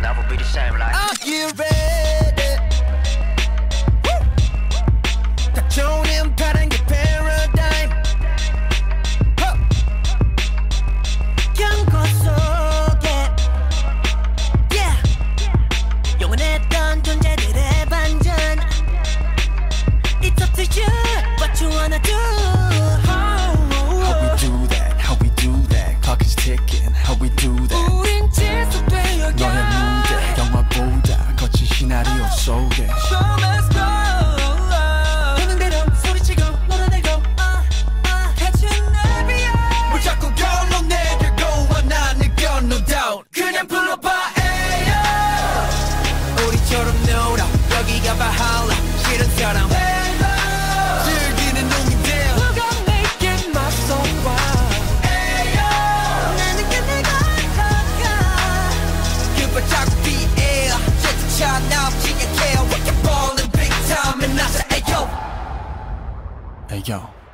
never be the same like Are you ready? 딱 좋은 파란 게 paradigm 경고 속에 yeah 영원했던 존재들의 반전 It's up to you what you wanna do How we do that, how we do that Clock is ticking, how we do that 우린 지속되어가 너의 무대 영화보다 거친 시나리오 속에 Show must go 보는 대로 소리치고 놀아내고 대충 날 비워 뭘 자꾸 결론 내려고 원하는 건 no doubt 그냥 불러봐 에요 우리처럼 놀아 여기가 바할라 싫은 사람 즐기는 놈인데 누가 내게 맞서와 에요 나는 그대가 가 그발 자꾸 뒤에 제트차 나오지 않게 We can ball in big time and I say ayo Hey yo